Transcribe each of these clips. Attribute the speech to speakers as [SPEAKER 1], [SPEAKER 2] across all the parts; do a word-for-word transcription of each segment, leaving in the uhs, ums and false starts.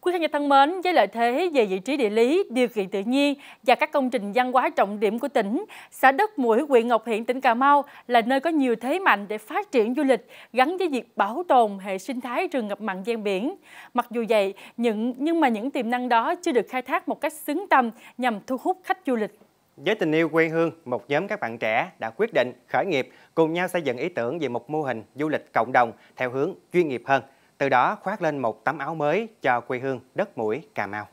[SPEAKER 1] Quý khán giả thân mến, với lợi thế về vị trí địa lý, điều kiện tự nhiên và các công trình văn hóa trọng điểm của tỉnh, xã Đất Mũi, huyện Ngọc Hiển, tỉnh Cà Mau là nơi có nhiều thế mạnh để phát triển du lịch gắn với việc bảo tồn hệ sinh thái rừng ngập mặn ven biển. Mặc dù vậy, những nhưng mà những tiềm năng đó chưa được khai thác một cách xứng tầm nhằm thu hút khách du lịch.
[SPEAKER 2] Với tình yêu quê hương, một nhóm các bạn trẻ đã quyết định khởi nghiệp, cùng nhau xây dựng ý tưởng về một mô hình du lịch cộng đồng theo hướng chuyên nghiệp hơn. Từ đó khoác lên một tấm áo mới cho quê hương Đất Mũi, Cà Mau.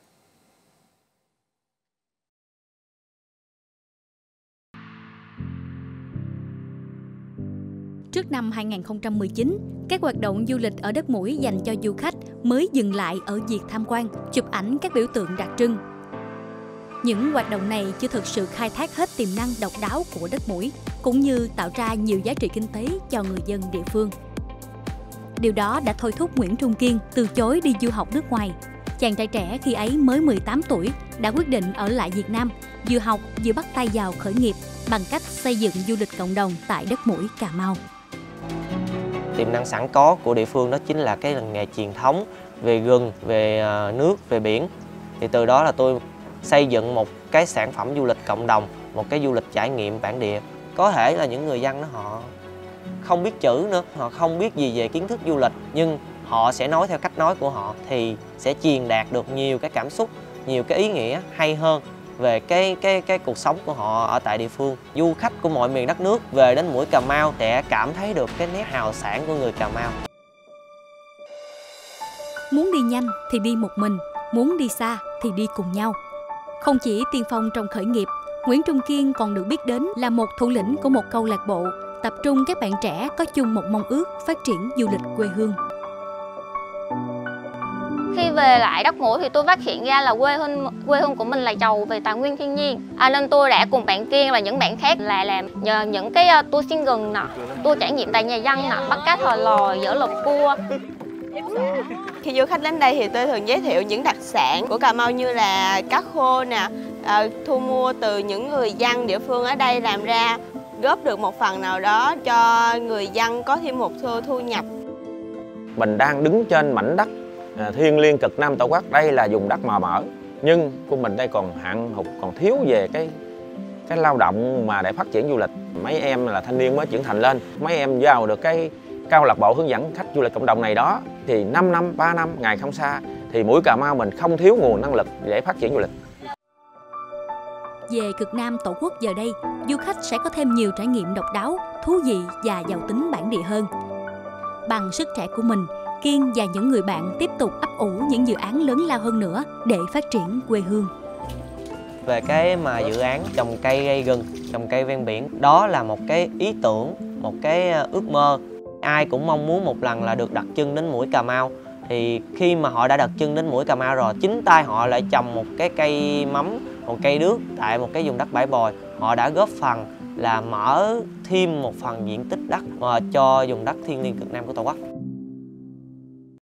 [SPEAKER 3] Trước năm hai nghìn không trăm mười chín, các hoạt động du lịch ở Đất Mũi dành cho du khách mới dừng lại ở việc tham quan, chụp ảnh các biểu tượng đặc trưng. Những hoạt động này chưa thực sự khai thác hết tiềm năng độc đáo của Đất Mũi, cũng như tạo ra nhiều giá trị kinh tế cho người dân địa phương. Điều đó đã thôi thúc Nguyễn Trung Kiên từ chối đi du học nước ngoài. Chàng trai trẻ khi ấy mới mười tám tuổi đã quyết định ở lại Việt Nam, vừa học vừa bắt tay vào khởi nghiệp bằng cách xây dựng du lịch cộng đồng tại Đất Mũi, Cà Mau.
[SPEAKER 4] Tiềm năng sẵn có của địa phương đó chính là cái làng nghề truyền thống về rừng, về nước, về biển. Thì từ đó là tôi xây dựng một cái sản phẩm du lịch cộng đồng, một cái du lịch trải nghiệm bản địa. Có thể là những người dân đó họ không biết chữ nữa, họ không biết gì về kiến thức du lịch, nhưng họ sẽ nói theo cách nói của họ thì sẽ truyền đạt được nhiều cái cảm xúc, nhiều cái ý nghĩa hay hơn về cái cái cái cuộc sống của họ ở tại địa phương. Du khách của mọi miền đất nước về đến Mũi Cà Mau sẽ cảm thấy được cái nét hào sảng của người Cà Mau.
[SPEAKER 3] Muốn đi nhanh thì đi một mình, muốn đi xa thì đi cùng nhau. Không chỉ tiên phong trong khởi nghiệp, Nguyễn Trung Kiên còn được biết đến là một thủ lĩnh của một câu lạc bộ tập trung các bạn trẻ có chung một mong ước phát triển du lịch quê hương.
[SPEAKER 5] Khi về lại Đất Mũi thì tôi phát hiện ra là quê hương quê hương của mình là giàu về tài nguyên thiên nhiên. À, nên tôi đã cùng bạn Kiên và những bạn khác là làm nhờ những cái uh, tour xuyên rừng nè, tour trải nghiệm tại nhà dân nè, bắt cá thò lò, dỡ lộc cua.
[SPEAKER 6] Khi du khách đến đây thì tôi thường giới thiệu những đặc sản của Cà Mau như là cá khô nè, uh, thu mua từ những người dân địa phương ở đây làm ra, góp được một phần nào đó cho người dân có thêm một thu, thu nhập.
[SPEAKER 7] Mình đang đứng trên mảnh đất à, thiêng liêng cực Nam Tổ quốc, đây là vùng đất màu mỡ, nhưng của mình đây còn hạn hụt, còn thiếu về cái cái lao động mà để phát triển du lịch. Mấy em là thanh niên mới trưởng thành lên, mấy em vào được cái câu lạc bộ hướng dẫn khách du lịch cộng đồng này đó thì năm năm, ba năm, ngày không xa thì Mũi Cà Mau mình không thiếu nguồn năng lực để phát triển du lịch.
[SPEAKER 3] Về cực Nam Tổ quốc giờ đây, du khách sẽ có thêm nhiều trải nghiệm độc đáo, thú vị và giàu tính bản địa hơn. Bằng sức trẻ của mình, Kiên và những người bạn tiếp tục ấp ủ những dự án lớn lao hơn nữa để phát triển quê hương.
[SPEAKER 4] Về cái mà dự án trồng cây gây rừng, trồng cây ven biển, đó là một cái ý tưởng, một cái ước mơ. Ai cũng mong muốn một lần là được đặt chân đến Mũi Cà Mau. Thì khi mà họ đã đặt chân đến Mũi Cà Mau rồi, chính tay họ lại trồng một cái cây mắm, một cây đước tại một cái vùng đất bãi bồi. Họ đã góp phần là mở thêm một phần diện tích đất cho vùng đất thiêng liêng cực Nam của Tổ quốc.